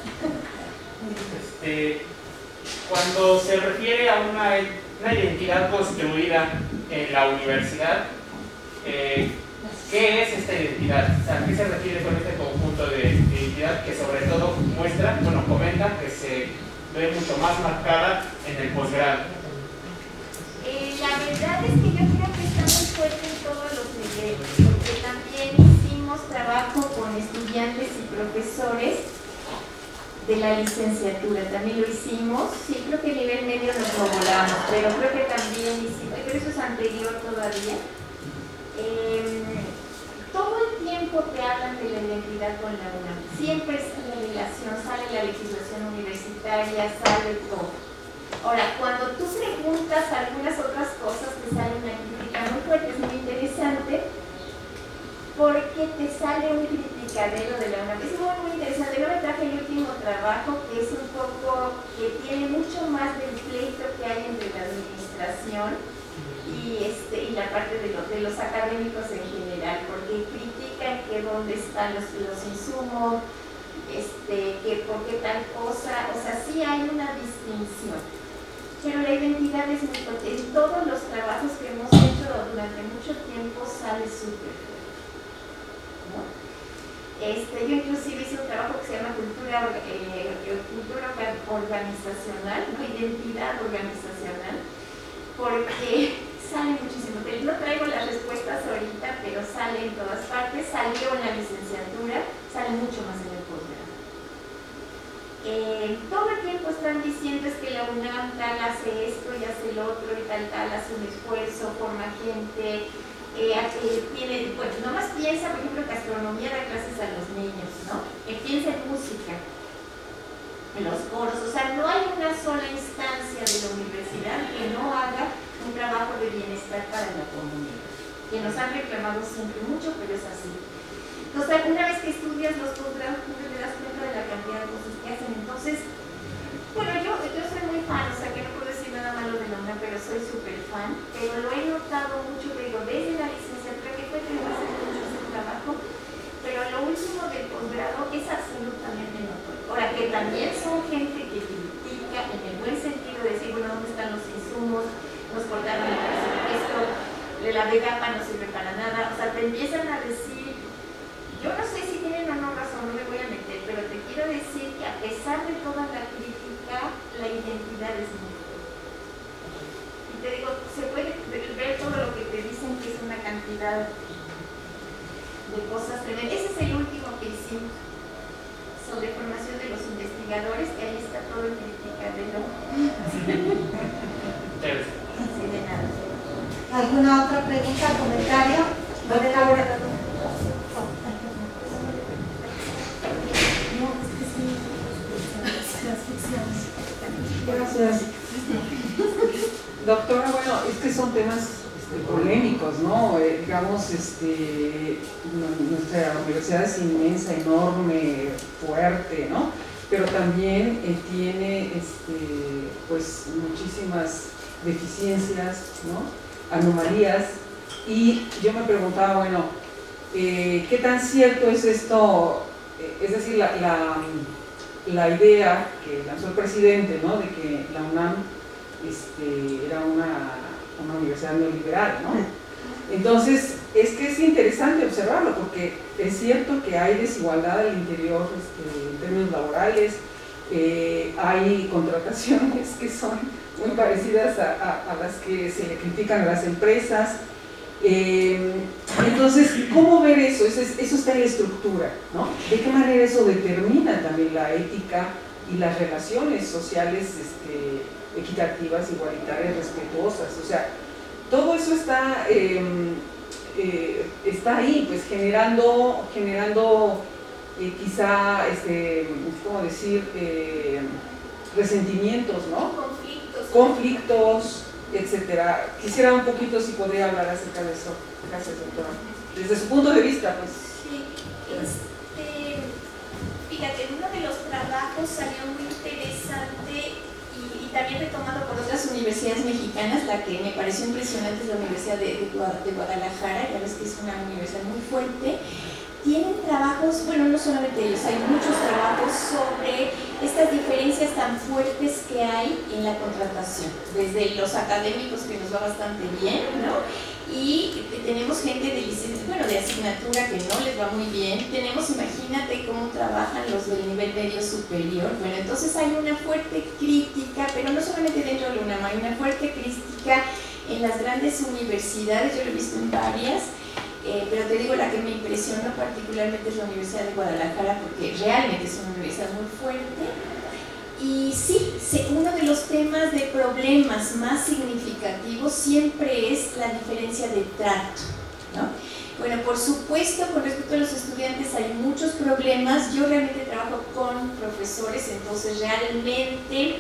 Este, cuando se refiere a una, una identidad construida en la universidad, eh, ¿qué es esta identidad? O sea, ¿a qué se refiere con este conjunto de, de identidad que sobre todo muestra, bueno, comenta que se ve mucho más marcada en el posgrado. Eh, la verdad es que yo creo que está muy fuerte en todos los niveles, porque también hicimos trabajo con estudiantes y profesores de la licenciatura, también lo hicimos. Sí, creo que a nivel medio nos lo volamos, pero creo que también hicimos, pero eso es anterior todavía. Eh, todo el tiempo te hablan de la identidad con la UNAM, siempre es la relación, sale la legislación universitaria, sale todo. Ahora, cuando tú preguntas algunas otras cosas, te sale una crítica muy fuerte, es muy interesante, porque te sale un criticadero de la UNAM. Es muy, muy interesante. No me traje el último trabajo, que es un poco, que tiene mucho más del pleito que hay entre la administración y, este, y la parte de, lo, de los académicos en general, porque critican que dónde están los, los insumos, este, que por qué tal cosa, o sea, sí hay una distinción. Pero la identidad es muy fuerte. En todos los trabajos que hemos hecho durante mucho tiempo sale súper fuerte, ¿no? Este, yo inclusive hice un trabajo que se llama Cultura, eh, cultura Organizacional, ¿no? Identidad organizacional, porque sale muchísimo. No traigo las respuestas ahorita, pero sale en todas partes. Salió en la licenciatura, sale mucho más en el posgrado. Eh, todo el tiempo están diciendo es que la UNAM tal hace esto y hace el otro y tal tal hace un esfuerzo, forma gente, eh, eh, tiene, pues nomás piensa, por ejemplo, que astronomía da clases a los niños, ¿no? Que piensa en música, en los coros, o sea, no hay una sola instancia de la universidad que no haga un trabajo de bienestar para la comunidad, que nos han reclamado siempre mucho, pero es así. Entonces, una vez que estudias los posgrados, tú te das cuenta de la cantidad de cosas que hacen. Entonces, bueno, yo, yo soy muy fan, o sea, que no puedo decir nada malo de la UNAM, pero soy súper fan, pero lo he notado mucho, digo, desde la licenciatura, que fue que me hace mucho ese trabajo, pero lo último del posgrado es absolutamente notorio. Ahora, que también son gente que critica en el buen sentido de decir, bueno, ¿dónde están los insumos? Nos cortaron el presupuesto, la begapa no sirve para nada, o sea, te empiezan a decir. Yo no sé si tienen o no razón, no me voy a meter, pero te quiero decir que a pesar de toda la crítica, la identidad es muy fuerte. Y te digo, se puede ver todo lo que te dicen que es una cantidad de cosas tremendas. Ese es el último que hicimos sobre formación de los investigadores, que ahí está todo el criticadero. Sí, de nada. ¿Alguna otra pregunta, comentario? Doctora. Gracias. Doctora, bueno, es que son temas este, polémicos, ¿no? Eh, digamos, este, nuestra universidad es inmensa, enorme, fuerte, ¿no? Pero también eh, tiene este, pues, muchísimas deficiencias, ¿no? Anomalías. Y yo me preguntaba, bueno, eh, ¿qué tan cierto es esto? Eh, es decir, la... la la idea que lanzó el presidente, ¿no? De que la UNAM este, era una, una universidad neoliberal, ¿no? Entonces, es que es interesante observarlo, porque es cierto que hay desigualdad al interior este, en términos laborales, eh, hay contrataciones que son muy parecidas a, a, a las que se le critican a las empresas. Eh, entonces, ¿cómo ver eso? Eso, es, eso está en la estructura, ¿no? ¿De qué manera eso determina también la ética y las relaciones sociales este, equitativas, igualitarias, respetuosas? O sea, todo eso está, eh, eh, está ahí, pues generando, generando eh, quizá, este, ¿cómo decir? Eh, resentimientos, ¿no? Conflictos. Conflictos, etcétera. Quisiera un poquito si podría hablar acerca de eso. Gracias, doctora. Desde su punto de vista, pues. Sí, este, fíjate, uno de los trabajos salió muy interesante y, y también retomado por otras universidades mexicanas. La que me pareció impresionante es la Universidad de, de, de Guadalajara, ya ves que es una universidad muy fuerte. Tienen trabajos, bueno, no solamente ellos, hay muchos trabajos sobre estas diferencias tan fuertes que hay en la contratación, desde los académicos, que nos va bastante bien, ¿no? y tenemos gente de licencia, bueno, de asignatura que no les va muy bien. Tenemos, imagínate cómo trabajan los del nivel medio superior. Bueno, entonces hay una fuerte crítica, pero no solamente dentro de la UNAM, hay una fuerte crítica en las grandes universidades, yo lo he visto en varias, eh, pero te digo, la que me impresionó particularmente es la Universidad de Guadalajara, porque realmente es una universidad muy fuerte. Y sí, uno de los temas de problemas más significativos siempre es la diferencia de trato, ¿no? Bueno, por supuesto, con respecto a los estudiantes hay muchos problemas. Yo realmente trabajo con profesores, entonces realmente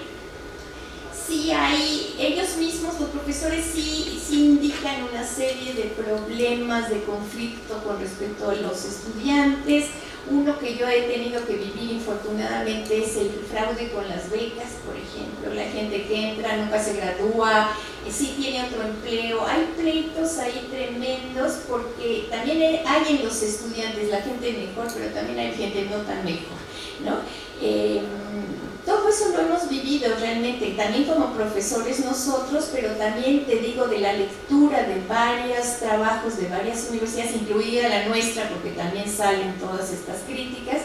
sí hay, ellos mismos, los profesores sí, sí indican una serie de problemas, de conflicto con respecto a los estudiantes. Uno que yo he tenido que vivir infortunadamente es el fraude con las becas, por ejemplo. La gente que entra nunca se gradúa, eh, sí tiene otro empleo. Hay pleitos ahí tremendos porque también hay en los estudiantes la gente mejor, pero también hay gente no tan mejor, ¿no? Eh, todo eso lo hemos vivido realmente, también como profesores nosotros, pero también te digo de la lectura de varios trabajos de varias universidades, incluida la nuestra, porque también salen todas estas críticas.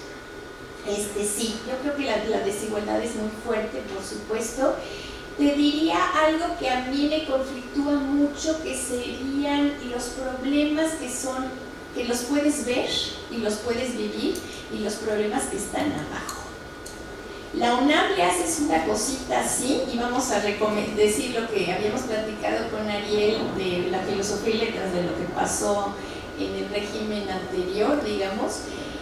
Este, sí, yo creo que la, la desigualdad es muy fuerte, por supuesto. Te diría algo que a mí me conflictúa mucho, que serían los problemas que son, que los puedes ver y los puedes vivir, y los problemas que están abajo. La UNAM le haces una cosita así, y vamos a decir lo que habíamos platicado con Ariel de la filosofía y letras, de lo que pasó en el régimen anterior, digamos.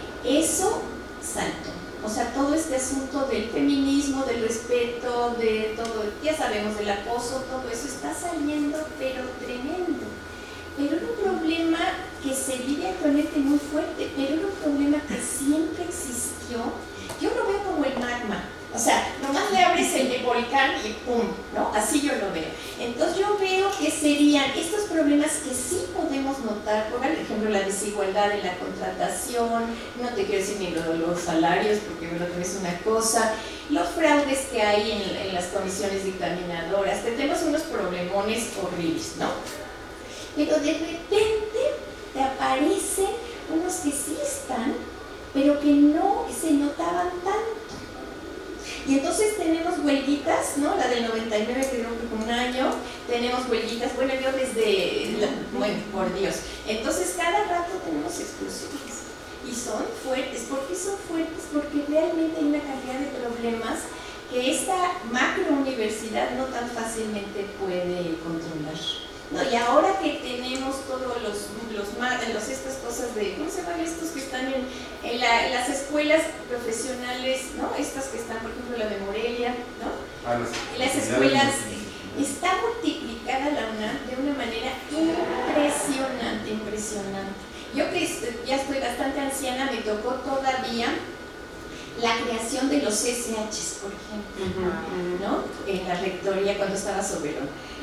Eso saltó. O sea, todo este asunto del feminismo, del respeto, de todo, ya sabemos, del acoso, todo eso está saliendo, pero tremendo. Pero era un problema que se vive actualmente muy fuerte, pero era un problema que siempre existió. Yo lo veo como el magma, o sea, nomás le abres el volcán y ¡pum!, ¿no? Así yo lo veo. Entonces yo veo que serían estos problemas que sí podemos notar, por ejemplo, la desigualdad en la contratación, no te quiero decir ni lo de los salarios, porque bueno, es una cosa, los fraudes que hay en, en las comisiones dictaminadoras, tenemos unos problemones horribles, ¿no? Pero de repente te aparecen unos que sí están, pero que no se notaban tanto. Y entonces tenemos huelguitas, ¿no? La del noventa y nueve, creo que fue un año, tenemos huelguitas, bueno, yo desde, la, bueno, por Dios. Entonces cada rato tenemos exclusiones. Y son fuertes. ¿Por qué son fuertes? Porque realmente hay una cantidad de problemas que esta macrouniversidad no tan fácilmente puede controlar. No, y ahora que tenemos todos los, los, los estas cosas de, ¿cómo se llaman estos que están en, en, la, en las escuelas profesionales, ¿no? Estas que están, por ejemplo, la de Morelia, ¿no? Ah, las, las escuelas, está multiplicada la UNAM de una manera impresionante, impresionante. Yo que ya estoy bastante anciana, me tocó todavía la creación de los C S Hs, por ejemplo, ¿no? En la rectoría cuando estaba Soberón.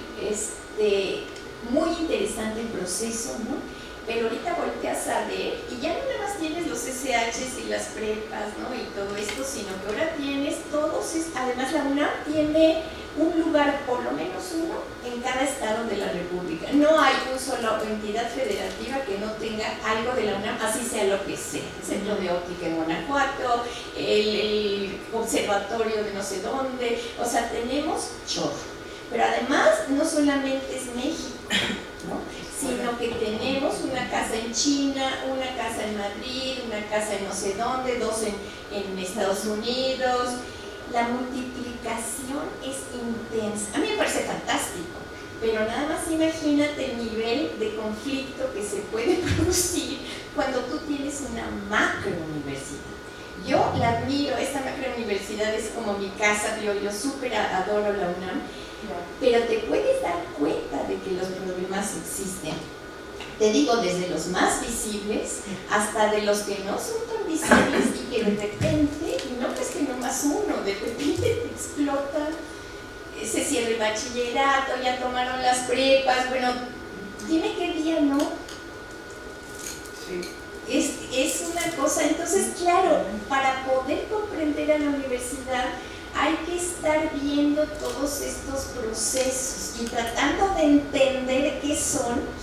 Este, muy interesante el proceso, ¿no? Pero ahorita volteas a ver y ya no nada más tienes los S Hs y las prepas, ¿no? Y todo esto, sino que ahora tienes todos, además la UNAM tiene un lugar, por lo menos uno, en cada estado de la República. No hay una sola entidad federativa que no tenga algo de la UNAM, así sea lo que sea. El Centro de Óptica en Guanajuato, el, el observatorio de no sé dónde, o sea, tenemos chorro. Pero además, no solamente es México, ¿no? Sino que tenemos una casa en China, una casa en Madrid, una casa en no sé dónde, dos en, en Estados Unidos. La multiplicación es intensa. A mí me parece fantástico, pero nada más imagínate el nivel de conflicto que se puede producir cuando tú tienes una macrouniversidad. Yo la admiro, esta macrouniversidad es como mi casa, yo, yo súper adoro la UNAM, pero te puedes dar cuenta de que los problemas existen. Te digo, desde los más visibles hasta de los que no son tan visibles y que de repente, y no es que nomás uno, de repente te explota, se cierra el bachillerato, ya tomaron las prepas, bueno, dime qué día no. Sí. Es, es una cosa, entonces claro, para poder comprender a la universidad hay que estar viendo todos estos procesos y tratando de entender qué son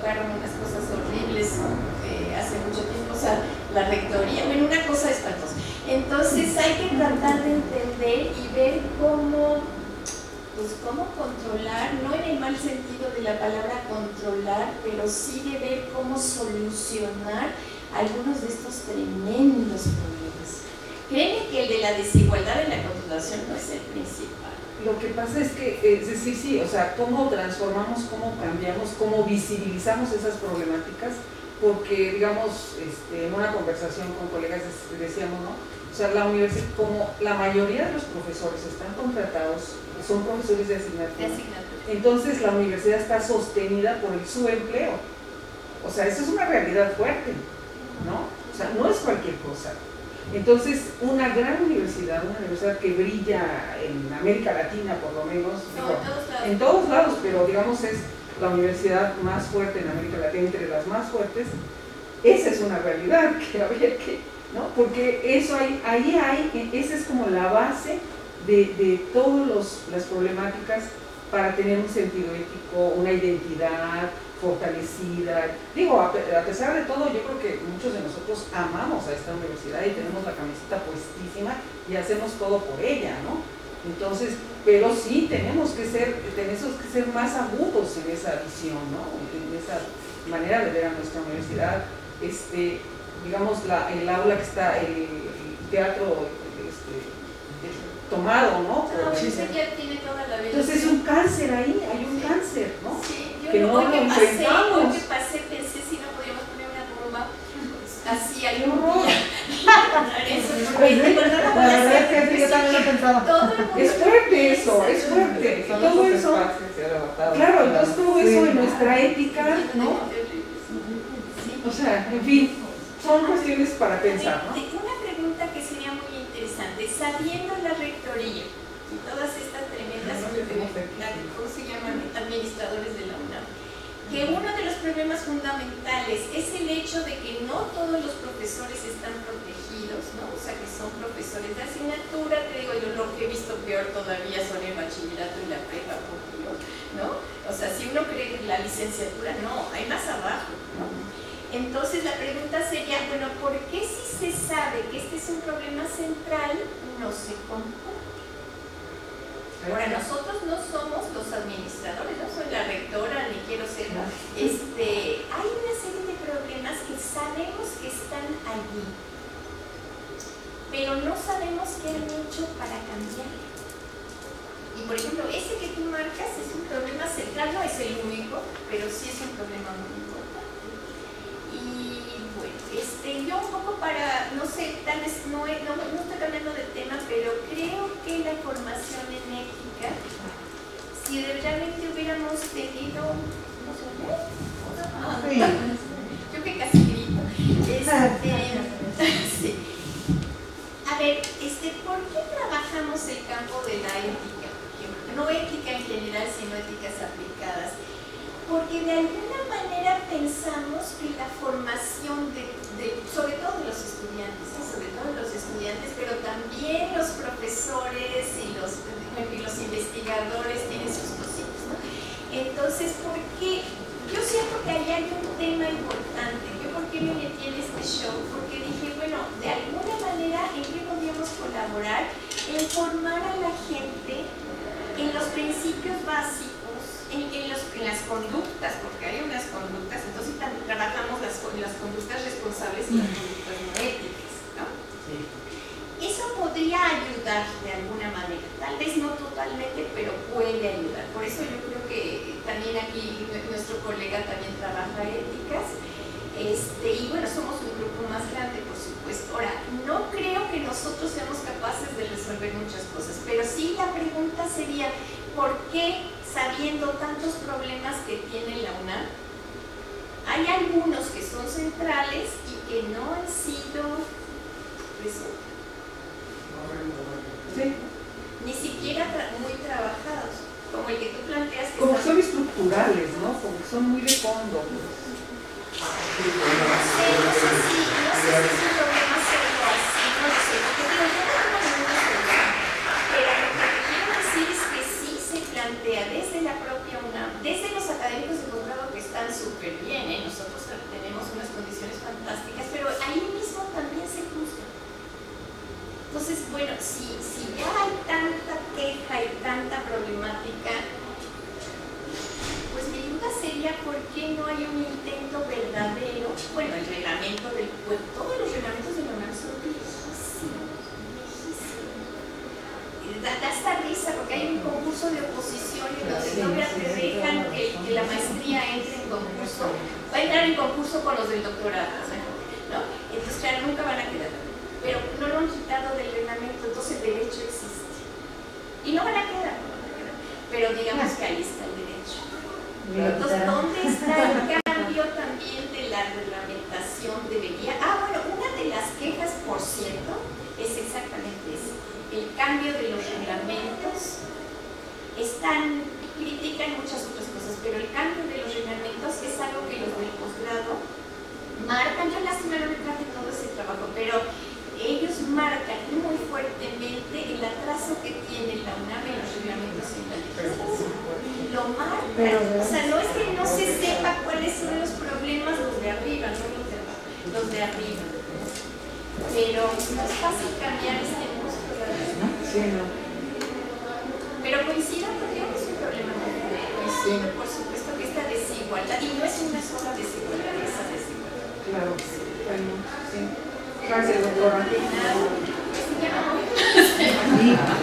tocaron unas cosas horribles eh, hace mucho tiempo, o sea, la rectoría, bueno, una cosa espantosa. Entonces hay que tratar de entender y ver cómo, pues cómo controlar, no en el mal sentido de la palabra controlar, pero sí de ver cómo solucionar algunos de estos tremendos problemas. Créeme que el de la desigualdad en la controlación no es el principal. Lo que pasa es que, es decir, sí, o sea, cómo transformamos, cómo cambiamos, cómo visibilizamos esas problemáticas, porque, digamos, este, en una conversación con colegas decíamos, ¿no? O sea, la universidad, como la mayoría de los profesores están contratados, son profesores de asignatura, De asignatura. entonces la universidad está sostenida por el subempleo. O sea, eso es una realidad fuerte, ¿no? O sea, no es cualquier cosa. Entonces, una gran universidad, una universidad que brilla en América Latina, por lo menos, No, digo, en todos lados. en todos lados, pero digamos es la universidad más fuerte en América Latina, entre las más fuertes, esa es una realidad que habría que, ¿no? Porque eso hay, ahí hay, esa es como la base de, de todas las problemáticas para tener un sentido ético, una identidad fortalecida. Digo, a pesar de todo, yo creo que muchos de nosotros amamos a esta universidad y tenemos la camiseta puestísima y hacemos todo por ella, ¿no? Entonces, pero sí tenemos que ser, tenemos que ser más agudos en esa visión, ¿no? En esa manera de ver a nuestra universidad. Este, digamos, la, el aula que está, el, el teatro este, tomado, ¿no? No, ese ya tiene toda la vida. Entonces es un cáncer ahí, hay un Sí. cáncer, ¿no? Sí, yo que lo, no hoy lo que pasé, enfrentamos. hoy que pasé pensé si no podíamos poner una bomba así algún horror. día. Eso, Pues porque sí, digo, no lo la voy a verdad hacer, es que sí, yo también lo he pensado. todo el mundo Es fuerte eso, es piensa. fuerte. Son Todo esos eso, espacios y arrebatados. claro, entonces todo Sí. eso en nuestra ética, ¿no? Sí. O sea, en fin, son cuestiones para pensar, ¿no? De- de Una pregunta que sería muy interesante, sabiendo la rectoría y todas estas tremendas, ¿cómo se llaman? Administradores de la UNAM, que uno de los problemas fundamentales es el hecho de que no todos los profesores están protegidos, ¿no? O sea, que son profesores de asignatura, te digo, yo lo que he visto peor todavía son el bachillerato y la prepa, por Dios, ¿no? O sea, si uno cree que la licenciatura, no, hay más abajo, ¿no? Entonces la pregunta sería, bueno, ¿por qué si se sabe que este es un problema central, no se compone? Ahora, nosotros no somos los administradores, no soy la rectora, ni quiero serlo. Este, hay una serie de problemas que sabemos que están allí, pero no sabemos qué han hecho para cambiarlo. Y por ejemplo, ese que tú marcas es un problema central, no es el único, pero sí es un problema muy importante. Y bueno, este, yo un poco para, no sé, tal vez no, he- no, no estoy cambiando de tema, pero creo que la formación en ética, si realmente hubiéramos tenido, no sé, ah, Sí. yo que casi grito, este, sí. A ver, este, ¿por qué trabajamos el campo de la ética? Por ejemplo, no ética en general, sino éticas aplicadas. Porque de alguna manera pensamos que la formación, de, de, sobre todo de los estudiantes, ¿sí? sobre todo de los estudiantes, pero también los profesores y los, y los investigadores tienen sus cositas, ¿no? Entonces, ¿por qué? Yo siento que ahí hay un tema importante. ¿Yo por qué me metí en este show? Porque dije, bueno, de alguna manera, ¿en qué podríamos colaborar? En formar a la gente en los principios básicos, En, en, los, en las conductas, porque hay unas conductas, entonces también trabajamos las, las conductas responsables y las conductas no éticas, ¿no? Sí. Eso podría ayudar de alguna manera, tal vez no totalmente, pero puede ayudar. Por eso yo creo que también aquí nuestro colega también trabaja éticas, este, y bueno, somos un grupo más grande, por supuesto. Ahora, no creo que nosotros seamos capaces de resolver muchas cosas, pero sí la pregunta sería, ¿por qué, sabiendo tantos problemas que tiene la UNAM, hay algunos que son centrales y que no han sido resueltos? Sí. Ni siquiera tra muy trabajados, como el que tú planteas. Que Como que está- son estructurales, ¿no? Como que son muy de fondo. Pues. No sé, no sé si, no sé si es un problema solo así, no lo sé, porque digo, yo no tengo ninguna solución, pero lo que te quiero decir es que sí se plantea desde la propia UNAM, desde los académicos de posgrado que están súper bien, que no hay un intento verdadero. Bueno, el reglamento del pueblo, todos los reglamentos de la U N A M son viejísimos, viejísimos. Da, da esta risa porque hay un concurso de oposición en donde todavía te dejan que, que la maestría entre en concurso, va a entrar en concurso con los del doctorado, ¿no? Entonces, claro, nunca van a quedar. Pero no lo han quitado del reglamento, entonces el derecho existe. Y no van a quedar, no van a quedar. Pero digamos que ahí está el derecho. Entonces, ¿dónde está el cambio también de la reglamentación? Debería. Ah, bueno, una de las quejas, por cierto, es exactamente eso. El cambio de los reglamentos. Están, critican muchas otras cosas, pero el cambio de los reglamentos es algo que los del posgrado marcan. Yo lástima no me traje todo ese trabajo, pero ellos marcan muy fuertemente el atraso que tiene la U N A M en los reglamentos en la legislación. Lo marcan. O sea, no es que no se sepa cuáles son los problemas los de arriba, no los de abajo, los de arriba. Pero no es fácil cambiar este monstruo, ¿verdad? Sí, no. Pero coincido porque es un problema muy fuerte. Coincido, por supuesto, que esta desigualdad, y no es una sola desigualdad, esa desigualdad. Claro, bueno, sí. Gracias, doctora. De nada. Pues ya no voy.